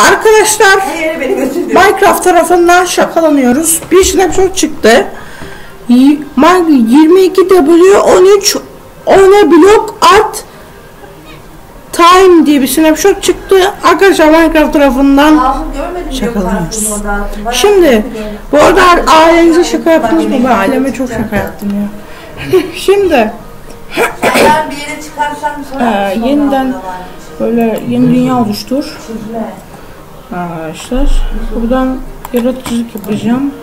Arkadaşlar Minecraft tarafından şakalanıyoruz. Bir snapshot çıktı. 22W13 One Block Art Time diye bir snapshot çıktı. Arkadaşlar Minecraft tarafından şakalanıyoruz. Şimdi bu arada ailenize şaka yaptınız mı? Ben aileme çok şaka yaptım ya. Şimdi bir yere çıkarsam sonra yeniden böyle yeni dünya oluştur. Arkadaşlar buradan yaratıcılık yapacağım.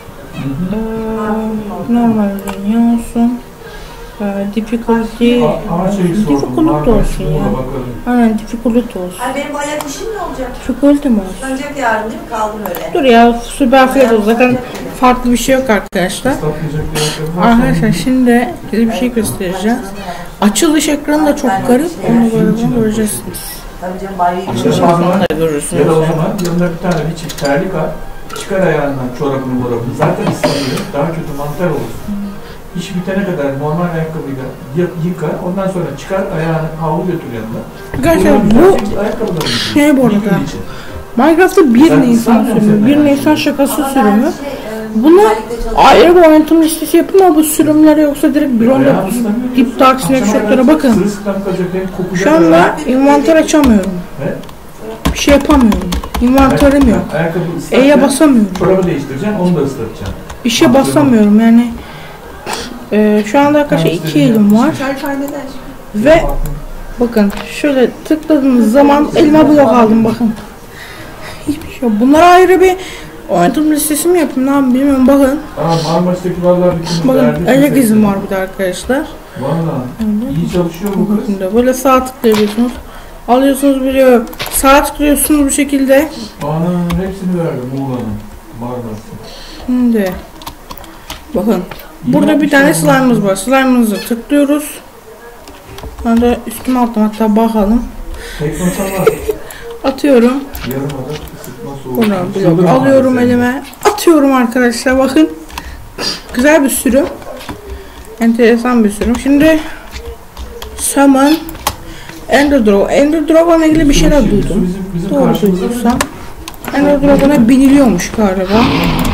Normal dünya olsun. Difficulty olsun ya. Aynen difficulty olsun. Ay benim ayak işim ne olacak? Difficulty mi olsun? Ancak yarın değil mi? Kaldım öyle. Dur ya, süper fiyat olsun. Zaten farklı bir şey yok arkadaşlar. Arkadaşlar şimdi size bir şey göstereceğiz. Açılış ekranı da çok garip. Onu böyle göreceksiniz. Açılış ekranı da görürsünüz. Ya da o zaman yanında bir tane bir çift terlik al. Çıkar ayağından çorabını morabını. Zaten ıslanıyor. Daha kötü mantar olur. İş bitene kadar normal ayakkabıyla yıka. Ondan sonra çıkar ayağını, havlu götür yanına. Arkadaşlar bu şey bu arada. Minecraft'ta 1 Nisan sürümü. 1 Nisan şakası sürümü. Bunu ayrı bir oynatım listesi yapın ama bu sürümlere yoksa direkt bir onda Deep Dark Snapshot'lara bakın. Şu anda envanter açamıyorum. Bir şey yapamıyorum. Envanterim yok. E'ye basamıyorum. Çorabı değiştireceğim, onu da ıslatacaksın. Bir şey basamıyorum yani. Şu anda arkadaşlar 2 elim var. Ve bakın şöyle tıkladığınız zaman elime blok aldım bakın. Hiçbir şey yok. Bunlara ayrı bir oynatım listesi mi yapayım lan bilmiyorum bakın. Marmaris'teki vallahi bakın ayak izim var bir de arkadaşlar. Vallahi iyi çalışıyor bu kız. Böyle sağ tıklayabiliyorsunuz. Alıyorsunuz biliyor. Sağ tıklıyorsunuz bu şekilde. Ana hepsini verdim Muğla'nın. Marmaris'in. Şimdi bakın. Burada bir tane slime'ımız var. Slime'ımızı tıklıyoruz. Ben de üstüme attım, hatta bakalım. Atıyorum. Buradan blok alıyorum elime. Atıyorum arkadaşlar bakın. Güzel bir sürüm. Enteresan bir sürüm. Şimdi Summon Ender Dragon. Ender Dragon'la ilgili bir şeyler duydum. Doğru duyduysam. Ender Dragon'a biniliyormuş galiba.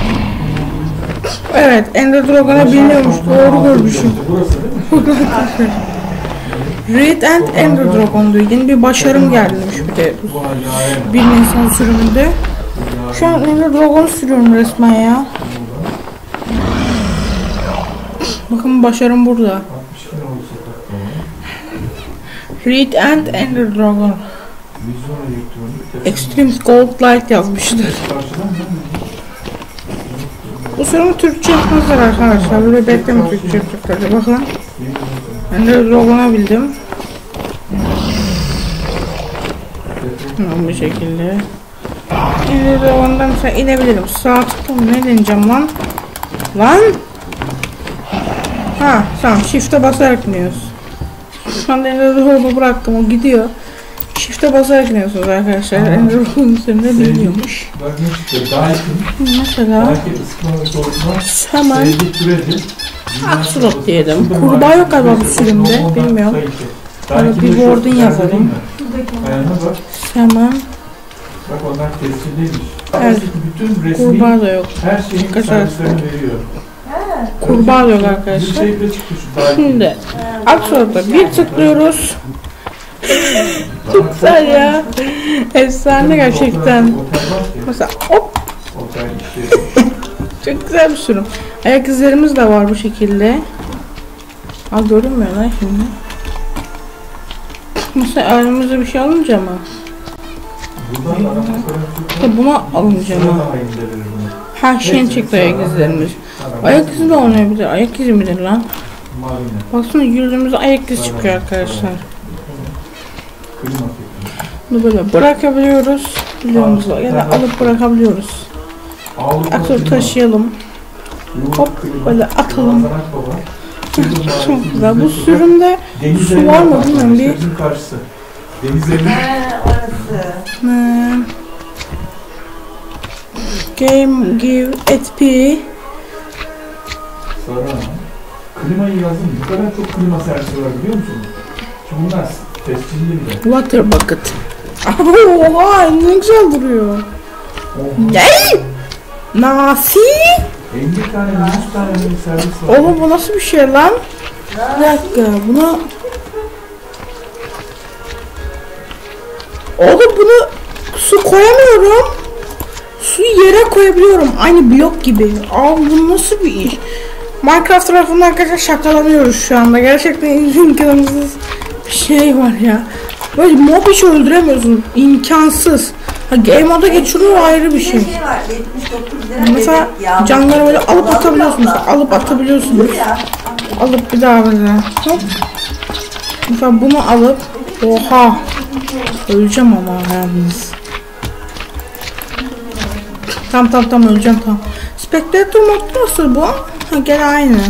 Evet, Ender Dragon'a biniliyormuş. Doğru görmüşüm. Reed and Ender Dragon'du. Yeni bir başarım gelmiş bir de. Bir Nisan sürümünde. Şu an Ender Dragon'u sürüyorum resmen ya. Bakın başarım burada. Reed and Ender Dragon. Extreme Gold Light yazmışlar. Bu sürümü Türkçe yapmazlar arkadaşlar. Böyle bekleme Türkçe yapacaklar. Bakın. Ben de Dragon'a bildim. Bu şekilde. Şimdi Dragon'dan mesela inebilirim. Sağ tıklayayım. Ne deneyeceğim lan? Lan! Ha tamam. Shift'e basarak iniyoruz. Şu anda Ender Dragon'u bıraktım. O gidiyor. Shift'e basarak iniyorsunuz arkadaşlar. Ender Dragon'un üzerinde bilmiyormuş. Mesela hemen Axolot diyelim. Kurbağa yok galiba bu sürümde. Bilmiyorum. Böyle bir board'un yazalım. Hemen. Bak onlar tescilliymiş. Evet. Kurbağa da yok. Her şeyin servislerini veriyor. Kurbağa yok arkadaşlar. Şimdi Axolot'a bir tıklıyoruz. Çok güzel ya. Efsane gerçekten. Mesela hop. Çok güzel bir sürüm. Ayak izlerimiz de var bu şekilde. Aa, görünmüyor lan şimdi. Mesela elimizde bir şey alınca mı? Buna alınca mı? Ha şeyin çıktı ayak izlerimiz. Ayak izi de olmayabilir. Ayak izi midir lan? Baksana yüzümüzde ayak izi çıkıyor arkadaşlar. Bunu böyle bırakabiliyoruz. Videomuzla ya da alıp bırakabiliyoruz. Akıl taşıyalım. Hop böyle atalım. Çok güzel. Bu sürümde su var mı bilmiyorum bir. Game give XP. Sonra klimayı yazdım. Bu kadar çok klima servisi var biliyor musun? Çünkü bunlar tescilli bile. Water bucket. Oha ne güzel duruyor. Ne? Nasi? 50 tane 100 tane bir servis var. Oğlum bu nasıl bir şey lan? Bir dakika buna... Oğlum bunu su koyamıyorum. Suyu yere koyabiliyorum. Aynı blok gibi. Abi bu nasıl bir iş? Minecraft tarafından arkadaşlar şakalanıyoruz şu anda. Gerçekten imkansız bir şey var ya. Böyle mob hiç öldüremiyorsun. İmkansız. Ha, game moda geçiriyor ayrı bir şey. Var, 79 lira Mesela bebek canları böyle alıp atabiliyorsunuz. Alıp atabiliyorsunuz. Ya. Alıp bir daha böyle. Hop. Mesela bunu alıp. Oha. Öleceğim ama yalnız. Tam öleceğim tam. Spectator mod nasıl bu? Ha gene aynı.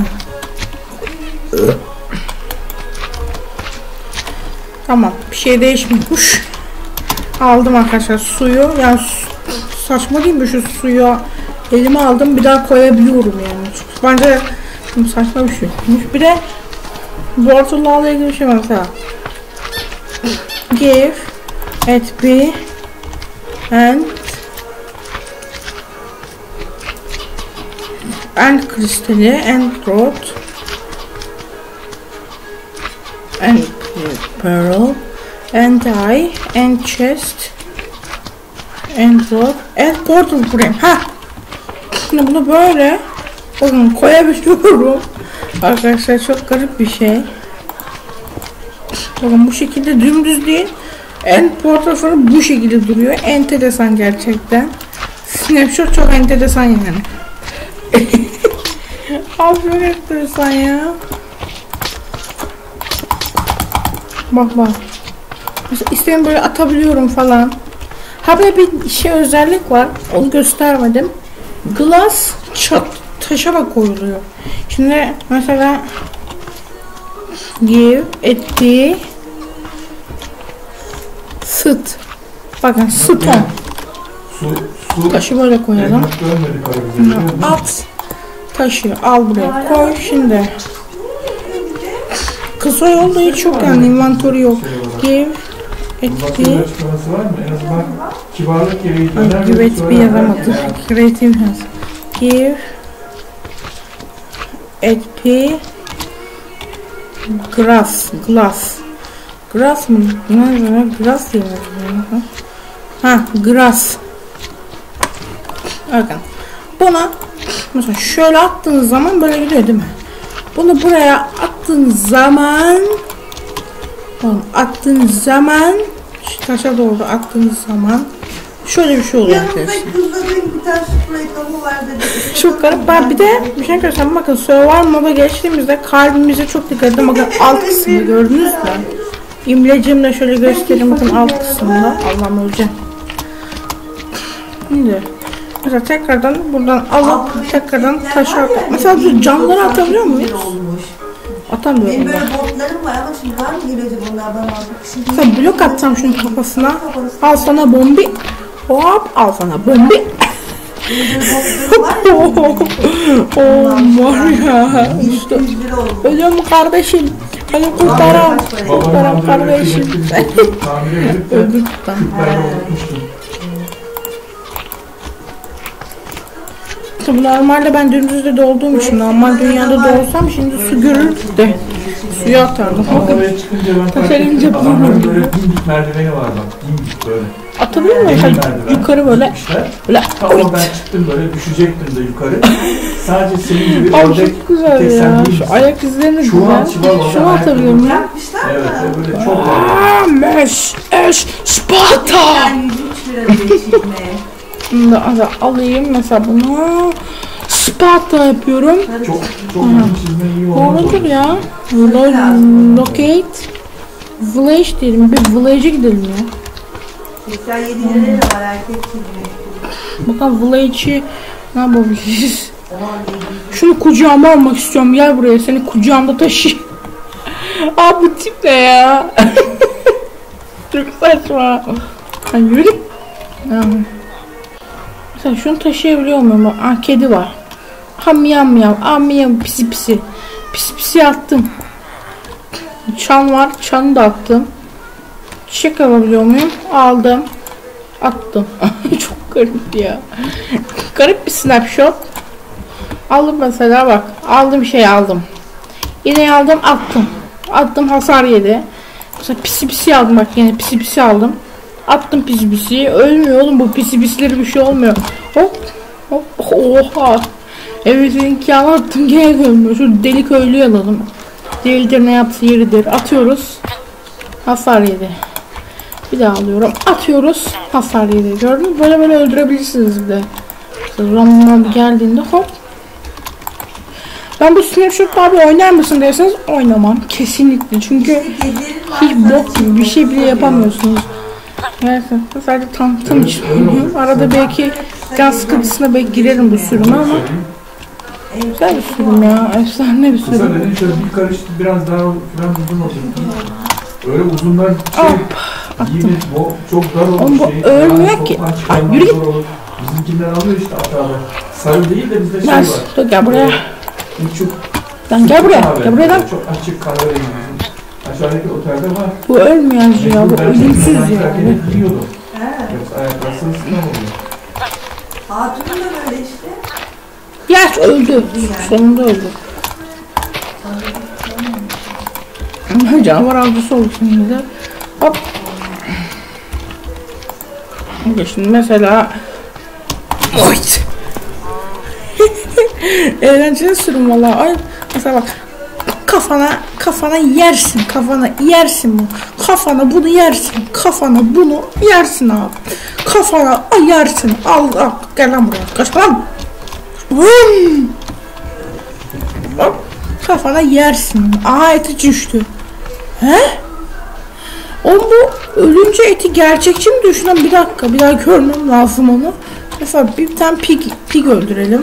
Tamam bir şey değişmiyormuş. Aldım arkadaşlar suyu. Yani saçma değil mi şu suyu? Elime aldım bir daha koyabiliyorum yani. Bence saçma bir şey. Bir de Bortullarla ilgili bir şey mesela. Give at B and kristali and rod and pearl and eye and chest and rod and portal frame. Ha. Şimdi bunu böyle bakın koyabiliyorum. Arkadaşlar çok garip bir şey. Bakın bu şekilde dümdüz değil. End portal frame bu şekilde duruyor. Enteresan gerçekten. Snapshot çok enteresan yani. Abi çok enteresan ya. Bak. Mesela istedim böyle atabiliyorum falan. Ha böyle bir şey özellik var. Onu göstermedim. Glass taşa da koyuluyor. Şimdi mesela give at the sıt. Bakın stone. Su. Taşı böyle koyalım. At taşı al buraya koy şimdi. Kısa yolda hiç yok yani inventory yok. Give at the açıklaması var mı? En azından kibarlık gereği döner. Give at the yazamadım. Creative has. Give at the Grass mı? Grass diye mi? Ha, grass. Bakın. Buna mesela şöyle attığınız zaman böyle gidiyor değil mi? Bunu buraya attığınız zaman şu taşa doğru attığınız zaman şöyle bir şey oluyor arkadaşlar. Çok garip. Ben bir de bir şey göstereyim. Bakın Survival moda geçtiğimizde kalbimize çok dikkat edin. Bakın alt kısmını gördünüz mü? İmlecimle şöyle göstereyim. Bakın alt kısmında. Allah'ım öleceğim. Şimdi mesela tekrardan buradan alıp tekrardan taşa atıp. Mesela şu camları atabiliyor muyuz? Atamıyorum. Benim böyle botlarım var ama şimdi var mı gelecek onlardan aldık? Mesela blok atsam şunun kafasına. Al sana bombi. Hop al sana bombi. Var ya. İşte. Ölüyorum kardeşim. Beni kurtaran. Kurtaran kardeşim. Öldük ben. Bu normalde ben dümdüzde doğduğum için normal dünyada doğsam şimdi su görür de suya atardım. Bakın taşerince böyle dimdik merdiveni var bak dimdik böyle. Atabilir miyim? Yukarı böyle. Tam oradan çıktım böyle düşecektim de yukarı. Sadece senin gibi ördek. Çok güzel ya. Şu ayak izlerini güzel. Şunu atabiliyor muyum? Evet böyle çok var. Sparta. Bunu da alayım mesela bunu Sparta yapıyorum. Çok çizme iyi olmuş. Doğrudur ya. Locate Village diyelim. Bir village'e gidelim ya. 87 liraya da var erkek çizme. Bakalım village'i ne yapabiliriz? Şunu kucağıma almak istiyorum. Gel buraya seni kucağımda taşıyayım. Abi bu tip ne ya? Çok saçma. Hani yürü. Mesela şunu taşıyabiliyor muyum? Aa kedi var. Ha miyav miyav pisi pisi. Pisi pisi attım. Çan var. Çanı da attım. Çiçek alabiliyor muyum? Aldım. Attım. Çok garip ya. Garip bir snapshot. Aldım mesela bak. Aldım şey aldım. Yine aldım attım. Attım hasar yedi. Mesela pisi pisi aldım bak yine pisi pisi aldım. Attım pisi pisi. Ölmüyor oğlum bu pisi pisileri bir şey olmuyor. Hop. Hop. Oha. Evet seninki attım gene ölmüyor. Şu deli köylüyü alalım. Delidir ne yaptı yeridir. Atıyoruz. Hasar yedi. Bir daha alıyorum. Atıyoruz. Hasar yedi. Gördün mü? Böyle öldürebilirsiniz bir de. Ramazan geldiğinde hop. Ben bu snapshot abi oynar mısın derseniz oynamam. Kesinlikle. Çünkü hiç bok gibi bir şey bile yapamıyorsunuz. Gerçekten sadece tanıtım için oynuyorum. Arada belki can sıkıntısına belki girerim bu sürüme ama güzel bir sürüm ya. Efsane bir sürüm. Kısa dedin şöyle bir karış biraz daha falan uzun olsun. Öyle uzunlar yine çok dar olur. Oğlum bu ölmüyor ki. Ay, yürü git. Bizimkiler alıyor işte hatalı. Sarı değil de bizde şey var. Dur gel buraya. Uçuk. Lan gel buraya. Gel buraya lan. Çok açık kahverengi. Aşağıdaki otelde var. Bu ölmeyen ya. Bu ölümsüz ya. Yiyordum. Yoksa ayaklasını sınav oluyor. Hatun da böyle işte. Yaş öldü. Sonunda öldü. Canavar avcısı oldu şimdi de. Hop. Şimdi mesela eğlenceli sürüm valla. Ay mesela bak kafana yersin bu. Kafana bunu yersin. Kafana bunu yersin abi. Kafana yersin. Al gel lan buraya. Kaç lan. Hop. Kafana yersin. Aha eti düştü. He? Oğlum bu ölünce eti gerçekçi mi düşünün? Bir dakika bir daha görmem lazım onu. Mesela bir tane pig öldürelim.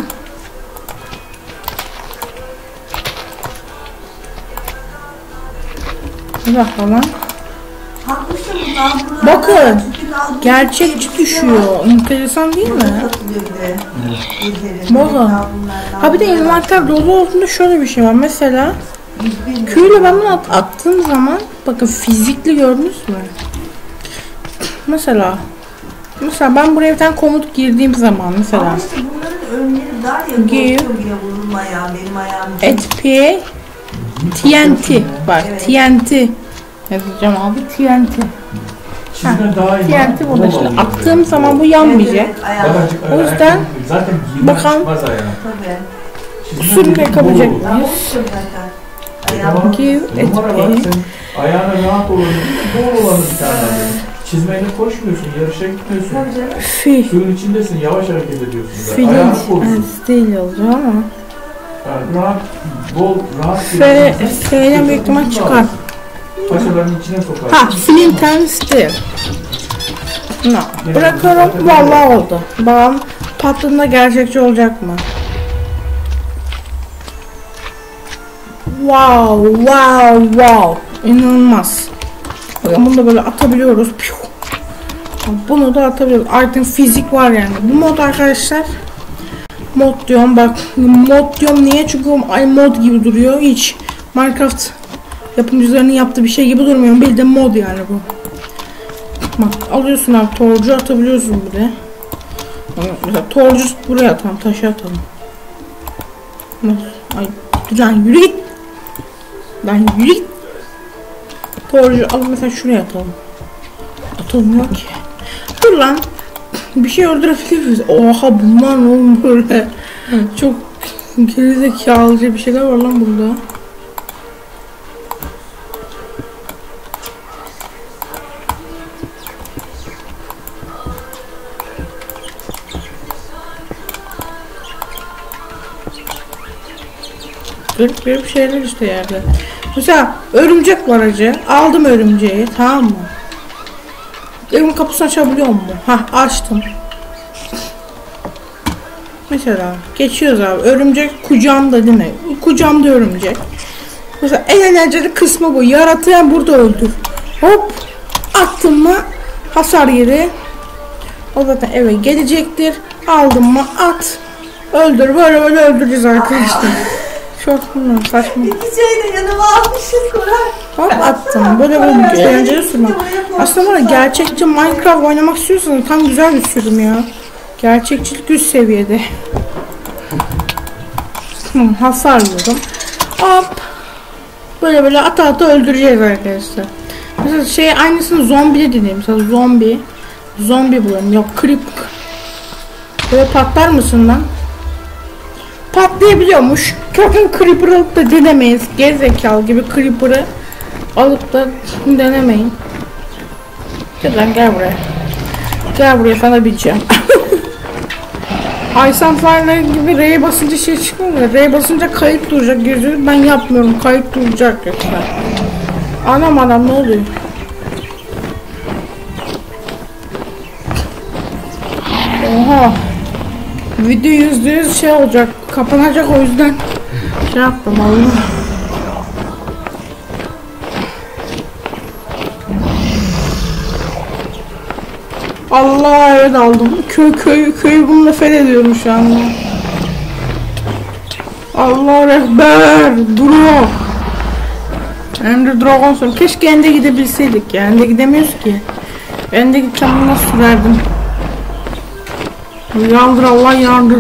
Bir dakika lan. Haklısın. Bakın. Gerçekçi düşüyor. Enteresan değil mi? Mola. Ha bir de envanter dolu olduğunda şöyle bir şey var. Mesela Q'yle ben bunu attığım zaman bakın fizikli gördünüz mü? Mesela ben buraya bir tane komut girdiğim zaman mesela Ama işte bunların önleri dar ya. Vurulma ya benim ayağım. HP TNT bak evet. TNT yazacağım abi TNT. TNT burada işte attığım zaman bu yanmayacak. O yüzden bakalım sürümle yapabilecek miyiz? Give HP. Ayağına rahat olanı, doğru olanı bir tane. Çizmeyle koşmuyorsun, yarışa gitmiyorsun. Suyun içindesin, yavaş hareket ediyorsun. Ayağını koruyorsun. Değil olacak ama. Rahat, bol, rahat. F'den büyük ihtimal çıkar. Paçalarının içine sokar. Ha, flint and steel. No. Bırakıyorum, vallahi oldu. Bakalım patladığında gerçekçi olacak mı? Wow. İnanılmaz. Bunu da böyle atabiliyoruz. Bunu da atabiliyoruz. Artık fizik var yani. Bu mod arkadaşlar. Mod diyorum bak. Mod diyorum niye? Çünkü mod gibi duruyor. Hiç Minecraft yapımcılarının yaptığı bir şey gibi durmuyor. Bildiğin mod yani bu. Bak alıyorsun abi. Torcu atabiliyorsun bir de. Mesela torcu buraya atalım. Taşı atalım. Ay lan yürü git. Lan yürü git. Torcu alıp mesela şuraya atalım. Atılmıyor ki. Dur lan. Bir şey öldürebiliriz. Oha bunlar ne oğlum böyle. Çok gerizekalıca bir şeyler var lan burada. Garip bir şeyler işte yerde. Mesela örümcek var acı. Aldım örümceği, tamam mı? Evimin kapısını açabiliyor mu? Hah, açtım. Mesela geçiyoruz abi. Örümcek kucağımda değil mi? Kucağımda örümcek. Mesela en eğlenceli kısmı bu. Yaratığı burada öldür. Hop. Attım mı hasar yeri. O zaten eve gelecektir. Aldım mı at. Öldür. Böyle öldüreceğiz arkadaşlar. Çok bilmiyorum, saçma. İki çayı da yanıma almışız Koray. Hop attım. Böyle bir eğlenceli sürüm. Aslında var ya, gerçekçi Minecraft oynamak istiyorsanız tam güzel bir sürüm ya. Gerçekçilik üst seviyede. Hasar yiyorum. Hop. Böyle ata öldüreceğiz arkadaşlar. Mesela aynısını zombiye deneyim. Mesela zombi bulalım. Yok, creep. Böyle patlar mısın lan? Patlayabiliyormuş. Sakın creeper'ı alıp da denemeyiz. Gerizekalı gibi creeper'ı alıp da denemeyin. Gel buraya. Gel buraya, sana bileceğim. Aysan Fire'lar gibi R'ye basınca şey çıkmıyor. R'ye basınca kayıt duracak gözü. Ben yapmıyorum. Kayıt duracak yoksa. Anam ne oluyor? Oha. Video %100 şey olacak. Kapanacak, o yüzden şey yaptım Allah. Allah, evet aldım. Köyü bununla fethediyorum şu anda. Allah rehber duruyor. Ender Dragon sonra. Keşke Ende gidebilseydik ya. Ende gidemiyoruz ki. Ende gitsem bunu nasıl sürerdim? Yandır Allah, yandır.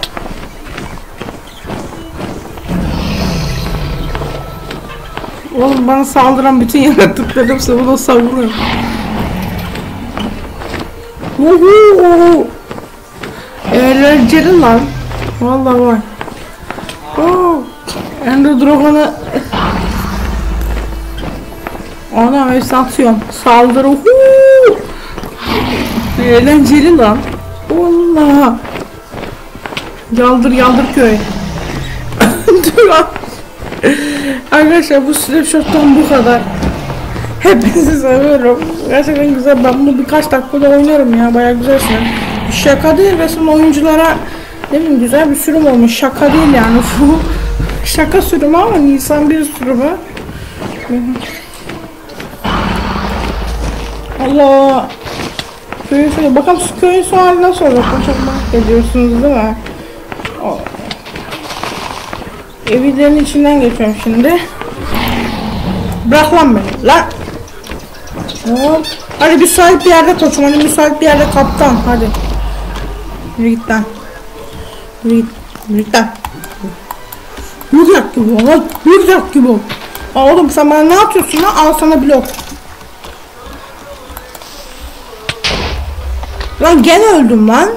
Oğlum, bana saldıran bütün yaratıklar hepsi buna savuruyor. Eğlenceli lan. Vallahi var. Ender Dragon'u ana ve satıyorum. Saldırı. Eğlenceli lan. Allah. Yaldır köy. Dur. Arkadaşlar, bu snapshot'tan bu kadar. Hepinizi seviyorum. Gerçekten güzel. Ben bunu birkaç dakikada oynarım ya. Bayağı güzel sürüm. Şaka değil, resmen oyunculara ne bileyim güzel bir sürüm olmuş. Şaka değil yani. Şaka sürümü ama Nisan 1 sürümü. Allah. Bakalım köyün son hali nasıl olacak? Çok merak ediyorsunuz değil mi? Evlerin içinden geçiyorum şimdi. Bırak lan beni. Lan. Hadi müsait bir yerde koçum. Hadi müsait bir yerde kaptan. Hadi. Yürü git lan. Yürü git lan. Yürüyecek gibi ol lan. Yürüyecek gibi ol. Oğlum sen bana ne atıyorsun lan? Al sana blok. Lan gene öldüm lan.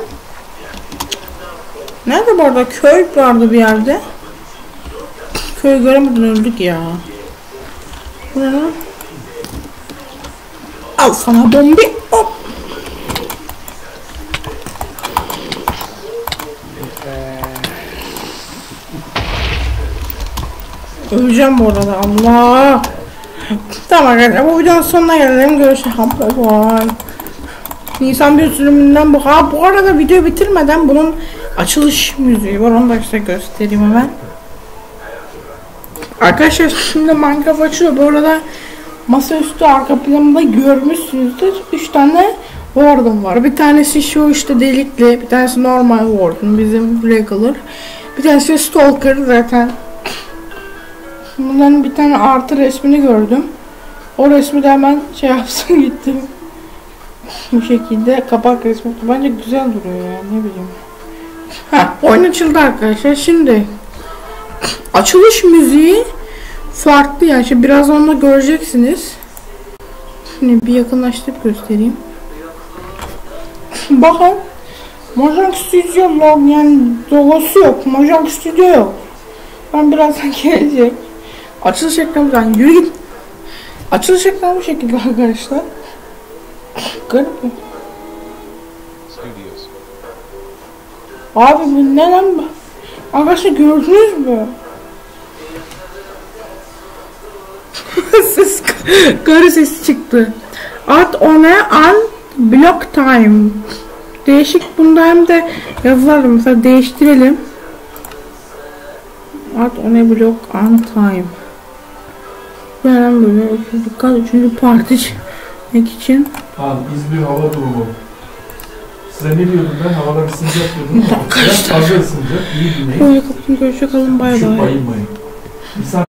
Nerede bu arada? Köy vardı bir yerde. Köyü göremeden öldük ya. Bu ne lan? Al sana bombi. Hop. Öleceğim bu arada. Allah. Tamam arkadaşlar, bu videonun sonuna gelelim. Görüşürüz. Bye. Nisan 1 sürümünden bu. Bu arada video bitirmeden bunun açılış müziği var. Onu da size göstereyim hemen. Arkadaşlar şimdi Minecraft açıyor. Bu arada masaüstü arka planında görmüşsünüzdür. 3 tane warden var. Bir tanesi şu işte delikli, bir tanesi normal warden, bizim regular. Bir tanesi stalker zaten. Bunların bir tane artı resmini gördüm. O resmi de hemen şey yapsın gittim. Bu şekilde kapak resmi. Bence güzel duruyor ya, ne bileyim. Oyun açıldı arkadaşlar. Şimdi açılış müziği farklı yani. Şimdi biraz onu da göreceksiniz. Şimdi bir yakınlaştırıp göstereyim. Bakın. Mojang Studio yani logosu yok. Mojang Studio yok. Ben birazdan gelecek. Açılış ekranı yürü git. Açılış ekranı bu şekilde arkadaşlar. Garip mi? Abi bu ne lan bu? Arkadaşlar gördünüz mü? Ses, garı sesi çıktı. Add on block time. Değişik, bunda hem de yazılar mesela değiştirelim. Add on block on time. Yani böyle 3. parti çekmek için. İzmir hava durumu. Sıra ne diyordum ben? Havalar ısınacak diyordum. Biraz fazla ısınacak. İyi dinleyin. Böyle kapatın, görüşe kalın, bay Şu bay. bayılmayın. İnsan